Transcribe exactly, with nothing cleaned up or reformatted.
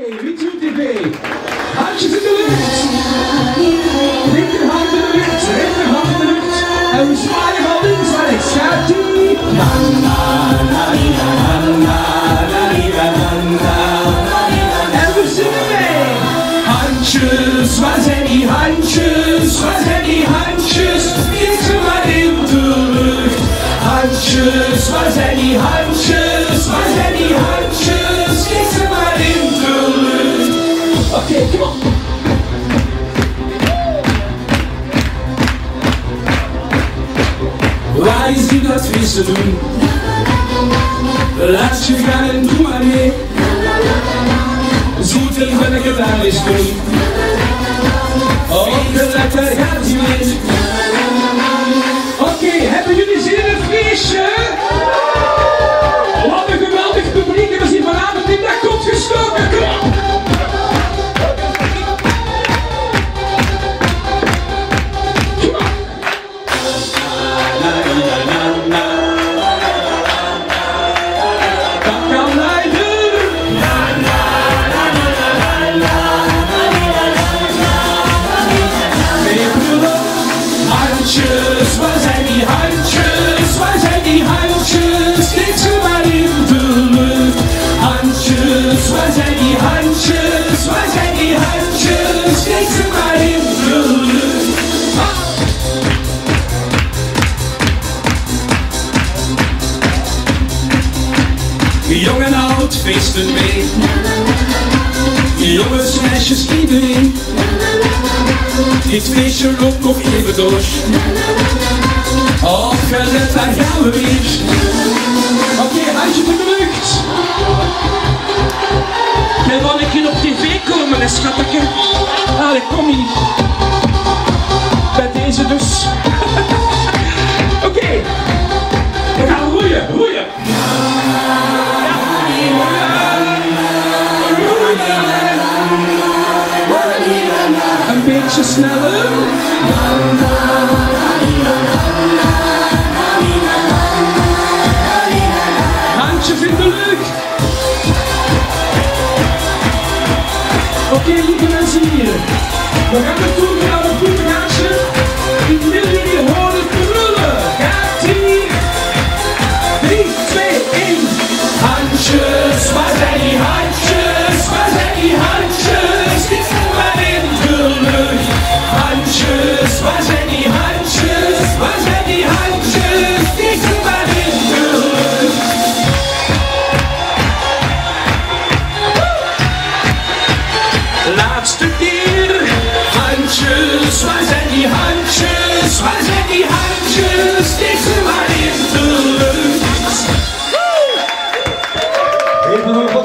Ritual T V. Handjes in de lucht. Linkerhand in de lucht, rechterhand in de lucht. En we zwaaien van links naar rechts. Gaat die. Na na na na na na na na. En we zingen mee. Handjes, waar zijn die handjes? Waar zijn die handjes? Schiet ze maar in de lucht. Handjes, waar zijn die handjes? Waar zijn die handjes? Schiet ze maar in de lucht. Oké, okay, kom op. Waar is die dat vissen doen? Laat je gaan en doe maar mee. Zoet even een gedaan is doen. Opgelet, daar gaat hij mee. Oké, okay, hebben jullie zin in een feestje? Wat een geweldig publiek en we zien vanavond in dat kot gestoken. Kom op! Kom op! Dat kan leiden! Handjes, waar zijn die handjes? Waar zijn die handjes? Steek ze maar in de lucht. Handjes, waar zijn die handjes? Waar zijn die handjes? Steek ze maar in de lucht. Ah. Jong en oud feesten mee. Jongens, meisjes, iedereen. Dit feestje loopt nog even door. Opgelet, daar gaan we weer. Oké, okay, handje in de lucht. Jij wou een keer op tv komen, hè, schatje. Allee, kom hier. Bij deze dus. Oké. Okay. We gaan roeien, roeien. Een beetje sneller. Handjes in de lucht. Oké, okay, lieve mensen hier. We gaan naartoe naar een voetgaatje. Ik wil jullie horen brullen. Gaat ie. drie, twee, één. Handjes, waar zijn die handjes? Waar zijn die handjes? Dit is maar in de lucht. Handjes, waar zijn die handjes? Waar zijn die handjes? Dit is maar in de lucht. Laatste keer. Handjes, waar zijn die handjes? Waar zijn die handjes? Dit is maar in de lucht. Even nog